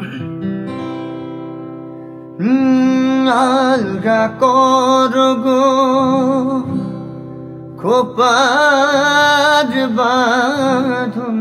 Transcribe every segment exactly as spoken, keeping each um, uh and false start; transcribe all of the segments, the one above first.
আলগা করগো খোপার বাঁধন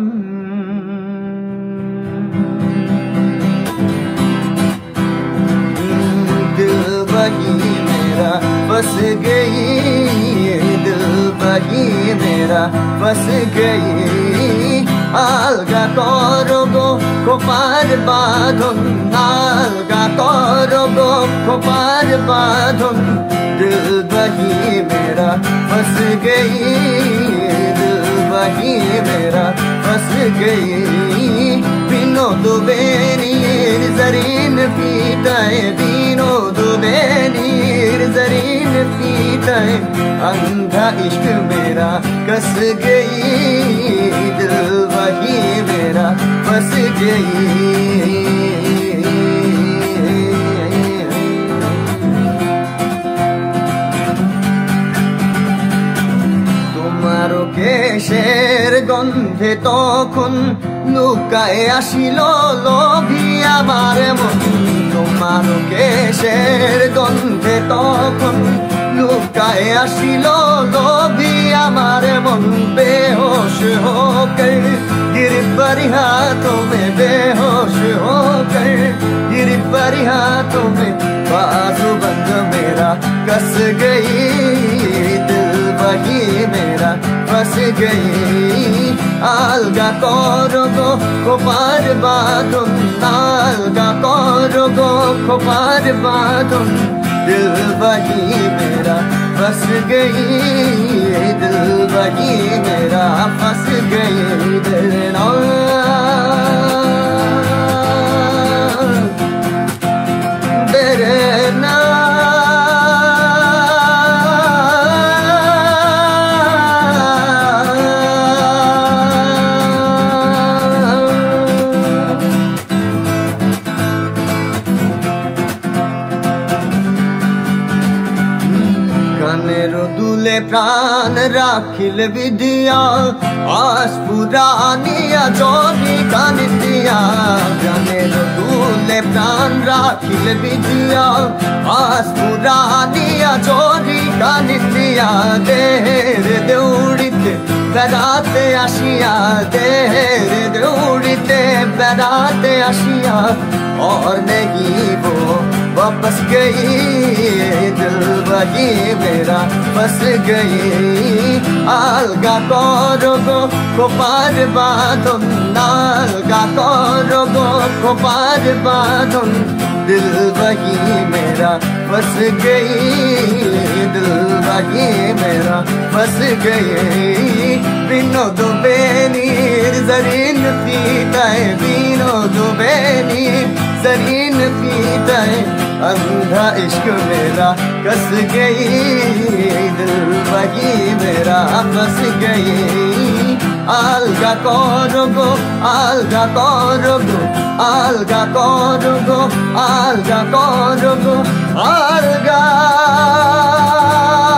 दिल वही मेरा बस गई दिल वही मेरा बस गई আলগা করগো খোপার বাঁধন আলগা করগো খোপার বাঁধন दिल वही मेरा बस गई दिल वही मेरा बस गई বিনোদ বেনির জরিন পিটায় বিনোদ বেনির জরিন পিটায় अंधा इश्क मेरा कस गई दिल वही मेरा बस गई তোমারও কেশের গন্ধে তখন লুকায় আসিল লোভী আমার মন তোমারও কেশের গন্ধে তখন লুকায় আসিল লোভী আমার মন বেहोश होकर गिर पड़ी हाथों में बेहोश होकर गिर पड़ी हाथों में बाजूबंद मेरा कस गई दिल वही मेरा बस गई আলগা করগো খোপার বাঁধন আলগা করগো খোপার বাঁধন दिल वही मेरा बस गई दिल वही मेरा फंस गई दिल ना तेरे ना দুলে প্রাণ রাখিল বিদিয়া আস পুরানিয়া জনি কান দিয়া জানের দুলে প্রাণ রাখিল বিদিয়া আস পুরানিয়া জনি কান দিয়া দেহের দেউড়িতে বেড়াতে আসিয়া দেহের দেউড়িতে বেড়াতে আসিয়া और नहीं वो वापस गई दिल वही मेरा बस गई আলগা করগো খোপার বাঁধন আলগা করগো খোপার বাঁধন दिल वही मेरा बस गई दिल वही मेरा बस गई বিনোদ বেনির জরিন পিটায় বিনোদ বেনির जरीन पीताए अंधा इश्क मेरा कस गई दिल वही मेरा फंस गई আলগা করগো আলগা করগো আলগা করগো আলগা করগো আলগা